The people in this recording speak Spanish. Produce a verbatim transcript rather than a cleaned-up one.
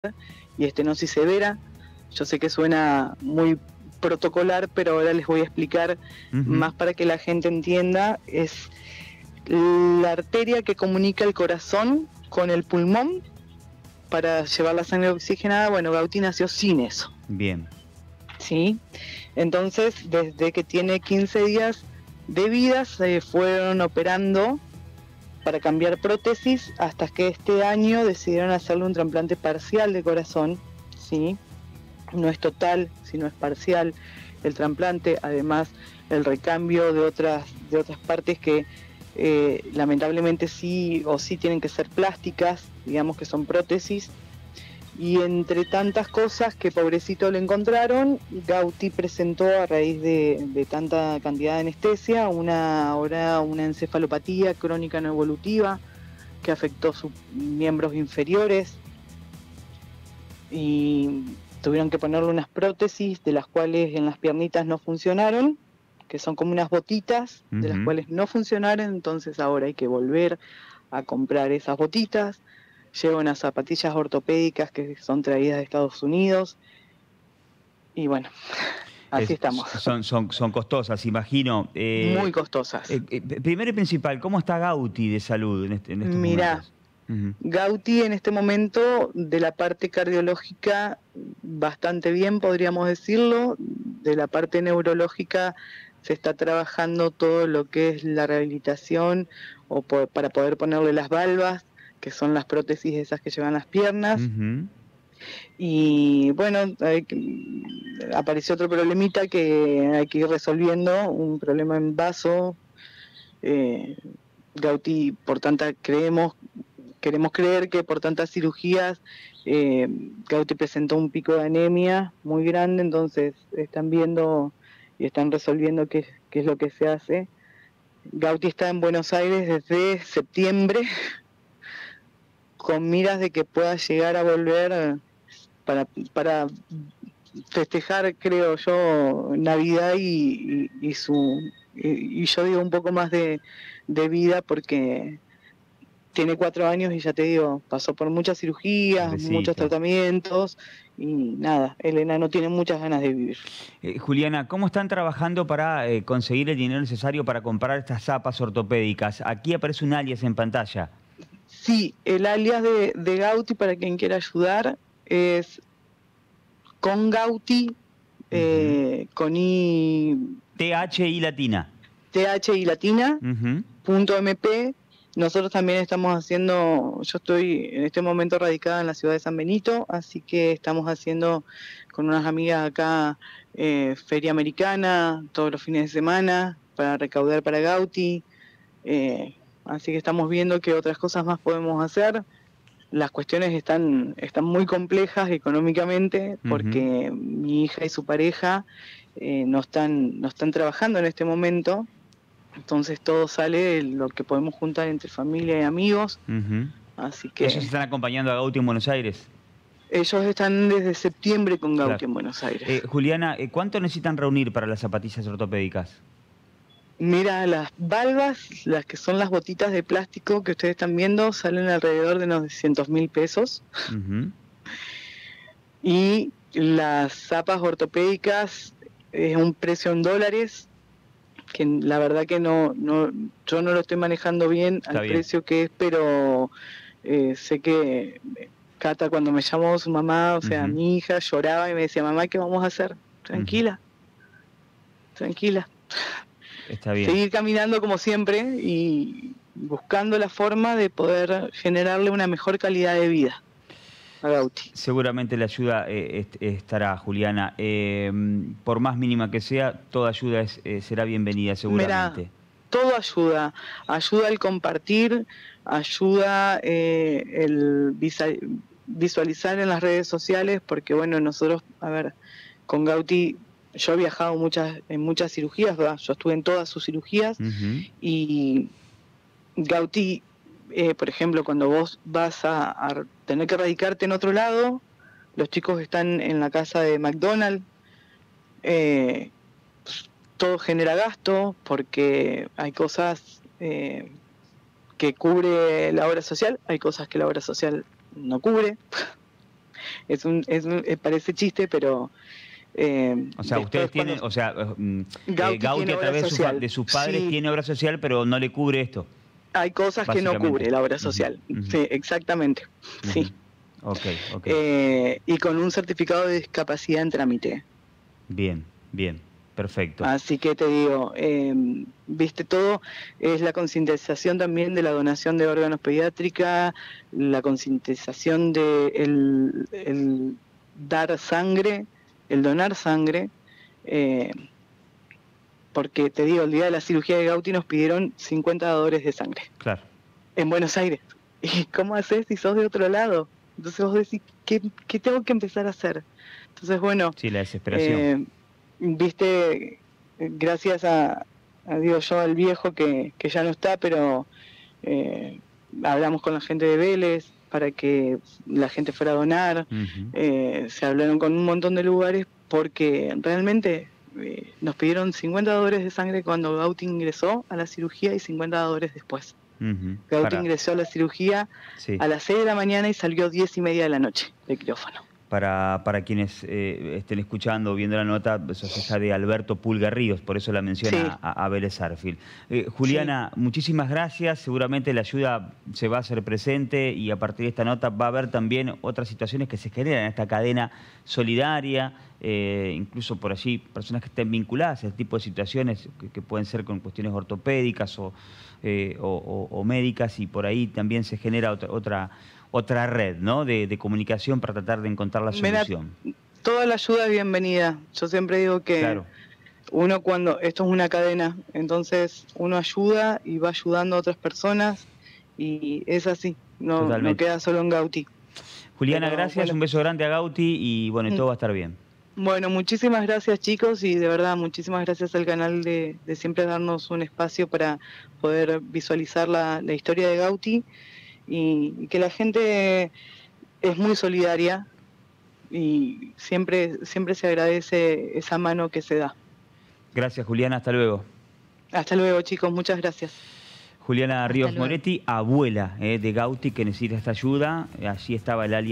y estenosis severa. Yo sé que suena muy protocolar, pero ahora les voy a explicar uh-huh. más para que la gente entienda. Es la arteria que comunica el corazón con el pulmón para llevar la sangre oxigenada. Bueno, Gauti nació sin eso. Bien. Sí, entonces desde que tiene quince días de vida se fueron operando para cambiar prótesis hasta que este año decidieron hacerle un trasplante parcial de corazón, ¿sí? No es total, sino es parcial el trasplante, además el recambio de otras, de otras partes que eh, lamentablemente sí o sí tienen que ser plásticas, digamos que son prótesis. Y entre tantas cosas que pobrecito le encontraron, Gauti presentó a raíz de, de tanta cantidad de anestesia una, ahora una encefalopatía crónica no evolutiva que afectó sus miembros inferiores y tuvieron que ponerle unas prótesis de las cuales en las piernitas no funcionaron, que son como unas botitas uh-huh. de las cuales no funcionaron, entonces ahora hay que volver a comprar esas botitas. Lleva unas zapatillas ortopédicas que son traídas de Estados Unidos y bueno, así es, estamos. Son, son, son costosas, imagino. Eh, Muy costosas. Eh, eh, primero y principal, ¿cómo está Gauti de salud en, este, en estos Mirá, momentos? Uh-huh. Gauti en este momento de la parte cardiológica bastante bien, podríamos decirlo. De la parte neurológica se está trabajando todo lo que es la rehabilitación o por, para poder ponerle las valvas, que son las prótesis esas que llevan las piernas. Uh-huh. Y bueno, hay, apareció otro problemita que hay que ir resolviendo, un problema en vaso. Eh, Gauti, por tanta, creemos, queremos creer que por tantas cirugías, eh, Gauti presentó un pico de anemia muy grande, entonces están viendo y están resolviendo qué, qué es lo que se hace. Gauti está en Buenos Aires desde septiembre, con miras de que pueda llegar a volver para, para festejar, creo yo, Navidad y, y, y su y, y yo digo un poco más de, de vida porque tiene cuatro años y ya te digo, pasó por muchas cirugías, Pobrecito. muchos tratamientos y nada, Elena no tiene muchas ganas de vivir. Eh, Juliana, ¿cómo están trabajando para eh, conseguir el dinero necesario para comprar estas zapas ortopédicas? Aquí aparece un alias en pantalla. Sí, el alias de, de Gauti, para quien quiera ayudar, es con Gauti, uh-huh. eh, con I... T H I latina. T H I latina, uh-huh. punto M P. Nosotros también estamos haciendo, yo estoy en este momento radicada en la ciudad de San Benito, así que estamos haciendo con unas amigas acá eh, feria americana todos los fines de semana para recaudar para Gauti. Eh, Así que estamos viendo qué otras cosas más podemos hacer. Las cuestiones están, están muy complejas económicamente porque uh-huh. mi hija y su pareja eh, no están, no están trabajando en este momento. Entonces todo sale de lo que podemos juntar entre familia y amigos. Uh-huh. Así que ¿Ellos están acompañando a Gauti en Buenos Aires? Ellos están desde septiembre con Gauti claro. en Buenos Aires. Eh, Juliana, ¿cuánto necesitan reunir para las zapatillas ortopédicas? Mira, las valvas, las que son las botitas de plástico que ustedes están viendo, salen alrededor de novecientos mil pesos. Uh-huh. Y las zapas ortopédicas es un precio en dólares, que la verdad que no, no yo no lo estoy manejando bien Está al bien. precio que es, pero eh, sé que Cata cuando me llamó su mamá, o sea, uh-huh. mi hija lloraba y me decía, mamá, ¿qué vamos a hacer? Tranquila, uh-huh. tranquila. Está bien. Seguir caminando como siempre y buscando la forma de poder generarle una mejor calidad de vida a Gauti. Seguramente la ayuda eh, est estará, Juliana. Eh, por más mínima que sea, toda ayuda es, eh, será bienvenida, seguramente. Mirá, todo ayuda. Ayuda el compartir, ayuda eh, el visualizar en las redes sociales, porque bueno, nosotros, a ver, con Gauti... Yo he viajado muchas, en muchas cirugías, ¿verdad? Yo estuve en todas sus cirugías uh-huh. y Gauti, eh, por ejemplo, cuando vos vas a, a tener que radicarte en otro lado, los chicos están en la casa de McDonald's, eh, todo genera gasto porque hay cosas eh, que cubre la obra social, hay cosas que la obra social no cubre. es un, es un, eh, parece chiste, pero... Eh, o sea, ustedes tienen, o sea, eh, Gauti, Gauti a través de, su, de sus padres sí. tiene obra social, pero no le cubre esto. Hay cosas que no cubre la obra social, uh -huh. sí, exactamente, uh -huh. sí. Okay, okay. Eh, y con un certificado de discapacidad en trámite. Bien, bien, perfecto. Así que te digo, eh, viste, todo es la concientización también de la donación de órganos pediátrica, la concientización de el, el dar sangre, el donar sangre, eh, porque te digo, el día de la cirugía de Gauti nos pidieron cincuenta dadores de sangre. Claro. En Buenos Aires. ¿Y cómo haces si sos de otro lado? Entonces vos decís, ¿qué, qué tengo que empezar a hacer? Entonces, bueno... Sí, la desesperación. Eh, viste, gracias a, a digo yo, al viejo que, que ya no está, pero eh, hablamos con la gente de Vélez para que la gente fuera a donar. Uh-huh. eh, se hablaron con un montón de lugares porque realmente... Eh, nos pidieron cincuenta dadores de sangre cuando Gauti ingresó a la cirugía y cincuenta dadores después. Uh-huh. Gauti Para... ingresó a la cirugía sí. a las seis de la mañana y salió diez y media de la noche del quirófano. Para, para quienes eh, estén escuchando o viendo la nota, eso es hija de Alberto Pulga Ríos, por eso la menciona sí. a, a Vélez Sarsfield. Eh, Juliana, sí. muchísimas gracias, seguramente la ayuda se va a hacer presente y a partir de esta nota va a haber también otras situaciones que se generan en esta cadena solidaria, eh, incluso por allí personas que estén vinculadas a este tipo de situaciones que, que pueden ser con cuestiones ortopédicas o, eh, o, o, o médicas, y por ahí también se genera otra... otra otra red, ¿no? De, de comunicación para tratar de encontrar la solución. Mira, toda la ayuda es bienvenida. Yo siempre digo que claro. uno cuando... Esto es una cadena, entonces uno ayuda y va ayudando a otras personas y es así, no, no queda solo en Gauti. Juliana, Pero, gracias, bueno. un beso grande a Gauti y bueno, y todo va a estar bien. Bueno, muchísimas gracias chicos y de verdad muchísimas gracias al canal de, de siempre darnos un espacio para poder visualizar la, la historia de Gauti. Y, y que la gente es muy solidaria y siempre, siempre se agradece esa mano que se da. Gracias, Juliana. Hasta luego. Hasta luego, chicos. Muchas gracias. Juliana Ríos Moretti, abuela eh, de Gauti, que necesita esta ayuda. Allí estaba el alias.